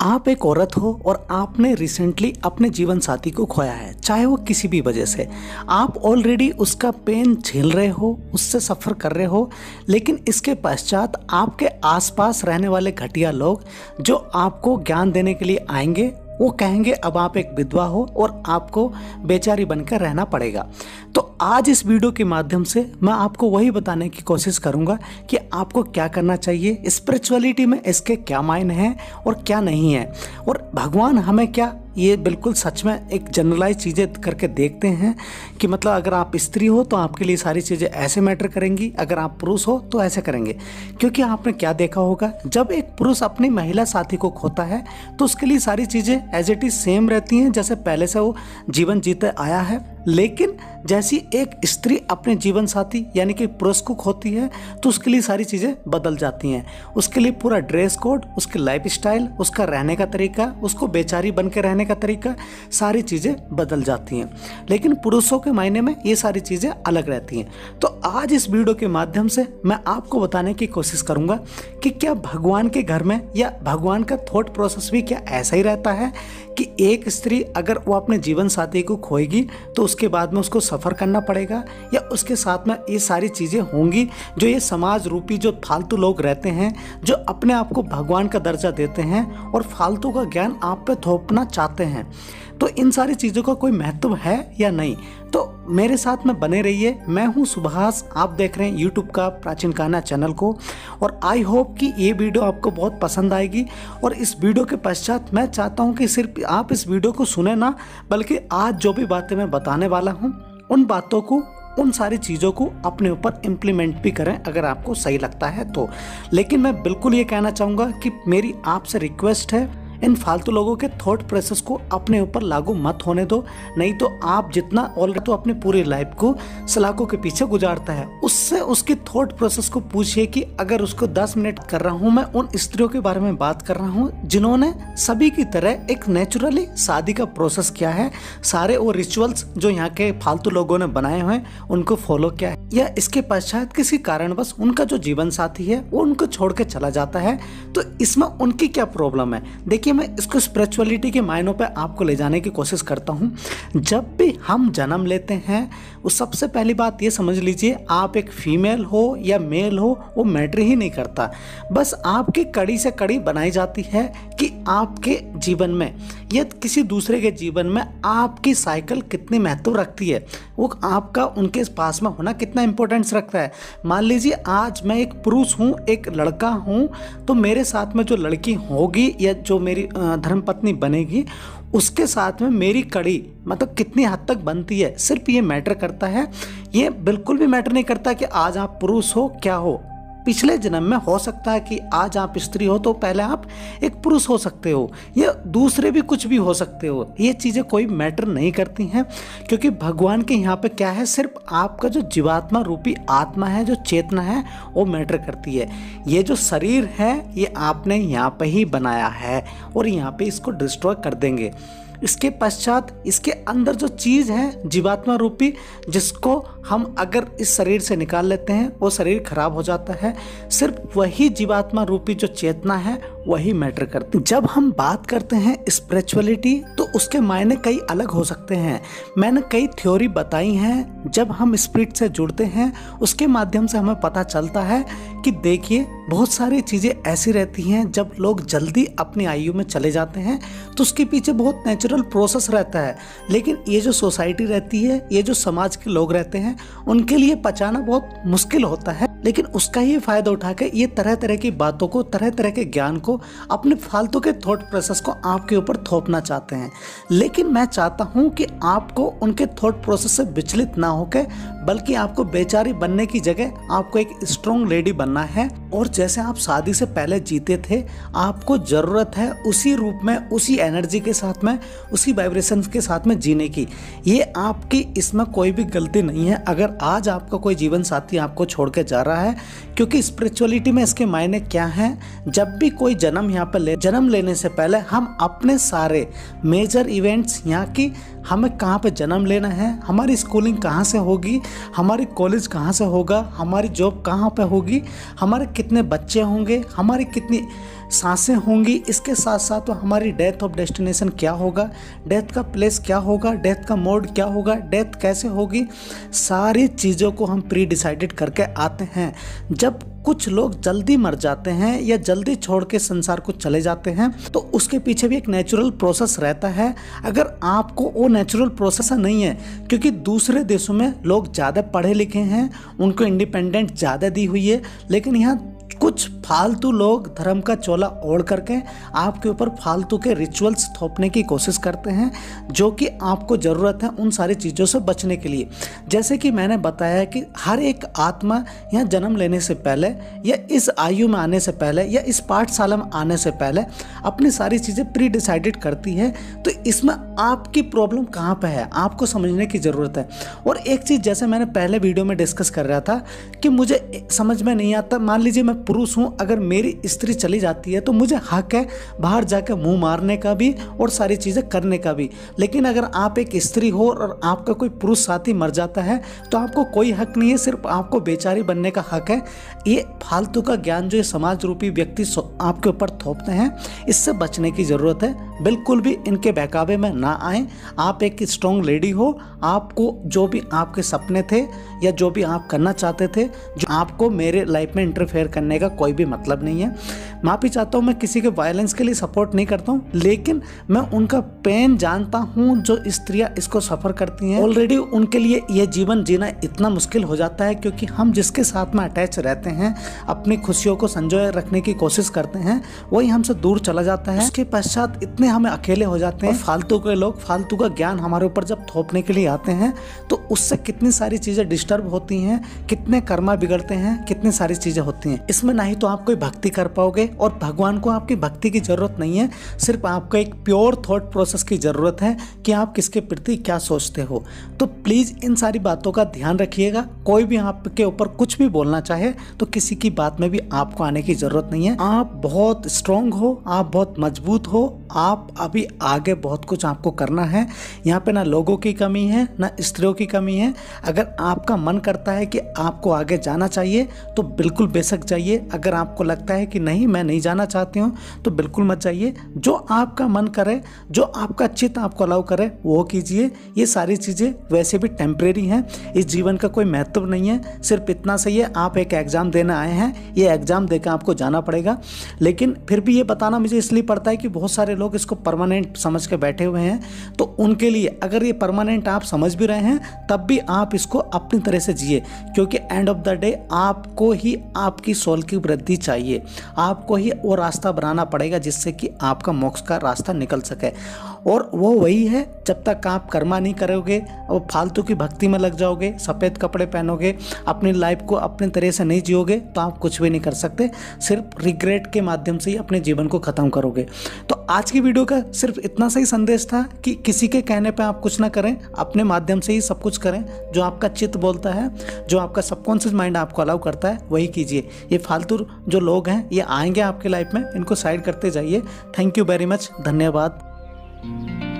आप एक औरत हो और आपने रिसेंटली अपने जीवन साथी को खोया है, चाहे वो किसी भी वजह से। आप ऑलरेडी उसका पेन झेल रहे हो, उससे सफ़र कर रहे हो, लेकिन इसके पश्चात आपके आसपास रहने वाले घटिया लोग जो आपको ज्ञान देने के लिए आएंगे, वो कहेंगे अब आप एक विधवा हो और आपको बेचारी बनकर रहना पड़ेगा। तो आज इस वीडियो के माध्यम से मैं आपको वही बताने की कोशिश करूंगा कि आपको क्या करना चाहिए, स्पिरिचुअलिटी में इसके क्या मायने हैं और क्या नहीं है, और भगवान हमें क्या, ये बिल्कुल सच में एक जनरलाइज चीज़ें करके देखते हैं कि मतलब अगर आप स्त्री हो तो आपके लिए सारी चीज़ें ऐसे मैटर करेंगी, अगर आप पुरुष हो तो ऐसे करेंगे। क्योंकि आपने क्या देखा होगा, जब एक पुरुष अपनी महिला साथी को खोता है तो उसके लिए सारी चीज़ें एज इट इज सेम रहती हैं जैसे पहले से वो जीवन जीते आया है। लेकिन जैसी एक स्त्री अपने जीवन साथी यानी कि पुरुष को खोती है तो उसके लिए सारी चीज़ें बदल जाती हैं। उसके लिए पूरा ड्रेस कोड, उसकी लाइफ स्टाइल, उसका रहने का तरीका, उसको बेचारी बन के रहने का तरीका, सारी चीज़ें बदल जाती हैं। लेकिन पुरुषों के मायने में ये सारी चीज़ें अलग रहती हैं। तो आज इस वीडियो के माध्यम से मैं आपको बताने की कोशिश करूँगा कि क्या भगवान के घर में या भगवान का थॉट प्रोसेस भी क्या ऐसा ही रहता है कि एक स्त्री अगर वो अपने जीवन साथी को खोएगी तो उसके बाद में उसको सफ़र करना पड़ेगा, या उसके साथ में ये सारी चीज़ें होंगी जो ये समाज रूपी जो फालतू लोग रहते हैं, जो अपने आप को भगवान का दर्जा देते हैं और फालतू का ज्ञान आप पे थोपना चाहते हैं। तो इन सारी चीज़ों का कोई महत्व है या नहीं, तो मेरे साथ में बने रहिए। मैं हूं सुभाष, आप देख रहे हैं यूट्यूब का प्राचीन कहानियाँ चैनल को, और आई होप कि ये वीडियो आपको बहुत पसंद आएगी। और इस वीडियो के पश्चात मैं चाहता हूं कि सिर्फ आप इस वीडियो को सुने ना, बल्कि आज जो भी बातें मैं बताने वाला हूं उन बातों को, उन सारी चीज़ों को अपने ऊपर इम्प्लीमेंट भी करें अगर आपको सही लगता है तो। लेकिन मैं बिल्कुल ये कहना चाहूँगा कि मेरी आपसे रिक्वेस्ट है, इन फालतू लोगों के थॉट प्रोसेस को अपने ऊपर लागू मत होने दो, नहीं तो आप जितना ऑलरेडी तो अपनी पूरी लाइफ को सलाखों के पीछे गुजारता है, उससे उसकी थॉट प्रोसेस को पूछिए कि अगर उसको 10 मिनट कर रहा हूँ, मैं उन स्त्रियों के बारे में बात कर रहा हूँ जिन्होंने सभी की तरह एक नेचुरली शादी का प्रोसेस किया है, सारे वो रिचुअल्स जो यहाँ के फालतू लोगों ने बनाए हुए हैं उनको फॉलो किया है, या इसके पश्चात किसी कारणवश उनका जो जीवन साथी है वो उनको छोड़ के चला जाता है, तो इसमें उनकी क्या प्रॉब्लम है। देखिए, मैं इसको स्पिरिचुअलिटी के मायनों पे आपको ले जाने की कोशिश करता हूँ। जब भी हम जन्म लेते हैं, वो सबसे पहली बात ये समझ लीजिए, आप एक फीमेल हो या मेल हो वो मैटर ही नहीं करता। बस आपकी कड़ी से कड़ी बनाई जाती है कि आपके जीवन में या किसी दूसरे के जीवन में आपकी साइकिल कितनी महत्व रखती है, वो आपका उनके पास में होना कितना इंपॉर्टेंस रखता है। मान लीजिए आज मैं एक पुरुष हूँ, एक लड़का हूँ, तो मेरे साथ में जो लड़की होगी या जो मेरी धर्मपत्नी बनेगी, उसके साथ में मेरी कड़ी मतलब कितनी हद तक बनती है, सिर्फ ये मैटर करता है। ये बिल्कुल भी मैटर नहीं करता कि आज आप पुरुष हो क्या हो। पिछले जन्म में हो सकता है कि आज आप स्त्री हो तो पहले आप एक पुरुष हो सकते हो, या दूसरे भी कुछ भी हो सकते हो। ये चीज़ें कोई मैटर नहीं करती हैं, क्योंकि भगवान के यहाँ पे क्या है, सिर्फ आपका जो जीवात्मा रूपी आत्मा है, जो चेतना है, वो मैटर करती है। ये जो शरीर है ये आपने यहाँ पे ही बनाया है और यहाँ पे इसको डिस्ट्रॉय कर देंगे। इसके पश्चात इसके अंदर जो चीज़ है जीवात्मा रूपी, जिसको हम अगर इस शरीर से निकाल लेते हैं वो शरीर खराब हो जाता है। सिर्फ वही जीवात्मा रूपी जो चेतना है वही मैटर करती है। जब हम बात करते हैं स्पिरिचुअलिटी तो उसके मायने कई अलग हो सकते हैं। मैंने कई थ्योरी बताई हैं। जब हम स्पिरिट से जुड़ते हैं उसके माध्यम से हमें पता चलता है कि देखिए, बहुत सारी चीज़ें ऐसी रहती हैं, जब लोग जल्दी अपनी आयु में चले जाते हैं तो उसके पीछे बहुत नेचुरल प्रोसेस रहता है। लेकिन ये जो सोसाइटी रहती है, ये जो समाज के लोग रहते हैं, उनके लिए पचाना बहुत मुश्किल होता है। लेकिन उसका ही फ़ायदा उठा के ये तरह तरह की बातों को, तरह तरह के ज्ञान को, अपने फालतू के थॉट प्रोसेस को आपके ऊपर थोपना चाहते हैं। लेकिन मैं चाहता हूं कि आपको उनके थॉट प्रोसेस से विचलित ना होकर, बल्कि आपको बेचारी बनने की जगह आपको एक स्ट्रॉन्ग लेडी बनना है। और जैसे आप शादी से पहले जीते थे, आपको ज़रूरत है उसी रूप में, उसी एनर्जी के साथ में, उसी वाइब्रेशन के साथ में जीने की। ये आपकी, इसमें कोई भी गलती नहीं है अगर आज आपका कोई जीवन साथी आपको छोड़ के जा रहा है, क्योंकि स्पिरिचुअलिटी में इसके मायने क्या हैं। जब भी कोई जन्म यहाँ पर जन्म लेने से पहले हम अपने सारे मेजर इवेंट्स, यहाँ की हमें कहाँ पे जन्म लेना है, हमारी स्कूलिंग कहाँ से होगी, हमारी कॉलेज कहाँ से होगा, हमारी जॉब कहाँ पे होगी, हमारे कितने बच्चे होंगे, हमारी कितनी सांसें होंगी, इसके साथ साथ हमारी डेथ ऑफ डेस्टिनेशन क्या होगा, डेथ का प्लेस क्या होगा, डेथ का मोड क्या होगा, डेथ कैसे होगी, सारी चीज़ों को हम प्री डिसाइडेड करके आते हैं। जब कुछ लोग जल्दी मर जाते हैं या जल्दी छोड़ के संसार को चले जाते हैं तो उसके पीछे भी एक नेचुरल प्रोसेस रहता है। अगर आपको वो नेचुरल प्रोसेस नहीं है, क्योंकि दूसरे देशों में लोग ज़्यादा पढ़े लिखे हैं, उनको इंडिपेंडेंट ज़्यादा दी हुई है, लेकिन यहाँ कुछ फालतू लोग धर्म का चोला ओढ़ करके आपके ऊपर फालतू के रिचुअल्स थोपने की कोशिश करते हैं, जो कि आपको ज़रूरत है उन सारी चीज़ों से बचने के लिए। जैसे कि मैंने बताया कि हर एक आत्मा यहाँ जन्म लेने से पहले या इस आयु में आने से पहले या इस पाठशाला में आने से पहले अपनी सारी चीज़ें प्री डिसाइडेड करती है। तो इसमें आपकी प्रॉब्लम कहाँ पर है, आपको समझने की ज़रूरत है। और एक चीज़ जैसे मैंने पहले वीडियो में डिस्कस कर रहा था कि मुझे समझ में नहीं आता, मान लीजिए मैं पुरुष हूँ, अगर मेरी स्त्री चली जाती है तो मुझे हक है बाहर जाकर मुंह मारने का भी और सारी चीज़ें करने का भी। लेकिन अगर आप एक स्त्री हो और आपका कोई पुरुष साथी मर जाता है तो आपको कोई हक नहीं है, सिर्फ आपको बेचारी बनने का हक है। ये फालतू का ज्ञान जो समाज रूपी व्यक्ति आपके ऊपर थोपते हैं, इससे बचने की ज़रूरत है। बिल्कुल भी इनके बहकावे में ना आए। आप एक स्ट्रॉन्ग लेडी हो, आपको जो भी आपके सपने थे या जो भी आप करना चाहते थे, जो आपको मेरे लाइफ में इंटरफेयर करने का कोई भी मतलब नहीं है। माफ़ी चाहता हूँ, मैं किसी के वायलेंस के लिए सपोर्ट नहीं करता हूँ, लेकिन मैं उनका पेन जानता हूँ जो स्त्रियाँ इसको सफ़र करती हैं। ऑलरेडी उनके लिए यह जीवन जीना इतना मुश्किल हो जाता है, क्योंकि हम जिसके साथ में अटैच रहते हैं, अपनी खुशियों को संजोए रखने की कोशिश करते हैं, वही हमसे दूर चला जाता है। उसके पश्चात इतने हमें अकेले हो जाते हैं। फालतू के लोग फालतू का ज्ञान हमारे ऊपर जब थोपने के लिए आते हैं तो उससे कितनी सारी चीज़ें डिस्टर्ब होती हैं, कितने कर्मा बिगड़ते हैं, कितनी सारी चीज़ें होती हैं। इसमें ना ही तो आप कोई भक्ति कर पाओगे, और भगवान को आपकी भक्ति की ज़रूरत नहीं है, सिर्फ आपको एक प्योर थॉट प्रोसेस की ज़रूरत है कि आप किसके प्रति क्या सोचते हो। तो प्लीज़ इन सारी बातों का ध्यान रखिएगा। कोई भी आपके ऊपर कुछ भी बोलना चाहे तो किसी की बात में भी आपको आने की ज़रूरत नहीं है। आप बहुत स्ट्रॉन्ग हो, आप बहुत मजबूत हो, आप अभी आगे बहुत कुछ आपको करना है। यहाँ पे ना लोगों की कमी है ना स्त्रियों की कमी है। अगर आपका मन करता है कि आपको आगे जाना चाहिए तो बिल्कुल बेशक जाइए। अगर आपको लगता है कि नहीं मैं नहीं जाना चाहती हूँ तो बिल्कुल मत जाइए। जो आपका मन करे, जो आपका चित्त आपको अलाउ करे वो कीजिए। ये सारी चीज़ें वैसे भी टेम्परेरी हैं, इस जीवन का कोई महत्व नहीं है। सिर्फ इतना सही है, आप एक एग्ज़ाम देने आए हैं, ये एग्ज़ाम देकर आपको जाना पड़ेगा। लेकिन फिर भी ये बताना मुझे इसलिए पड़ता है कि बहुत सारे लोग इसको परमानेंट समझ के बैठे हुए हैं। तो उनके लिए अगर ये परमानेंट आप समझ भी रहे हैं तब भी आप इसको अपनी तरह से जिए, क्योंकि एंड ऑफ द डे आपको ही आपकी सोल की वृद्धि चाहिए। आपको ही वो रास्ता बनाना पड़ेगा जिससे कि आपका मोक्ष का रास्ता निकल सके। और वो वही है, जब तक आप कर्मा नहीं करोगे और फालतू की भक्ति में लग जाओगे, सफ़ेद कपड़े पहनोगे, अपनी लाइफ को अपनी तरह से नहीं जियोगे तो आप कुछ भी नहीं कर सकते। सिर्फ रिग्रेट के माध्यम से ही अपने जीवन को ख़त्म करोगे। तो आज की वीडियो का सिर्फ इतना सही संदेश था कि किसी के कहने पे आप कुछ ना करें, अपने माध्यम से ही सब कुछ करें। जो आपका चित्त बोलता है, जो आपका सबकॉन्शियस माइंड आपको अलाउ करता है वही कीजिए। ये फालतू जो लोग हैं ये आएंगे आपके लाइफ में, इनको साइड करते जाइए। थैंक यू वेरी मच, धन्यवाद।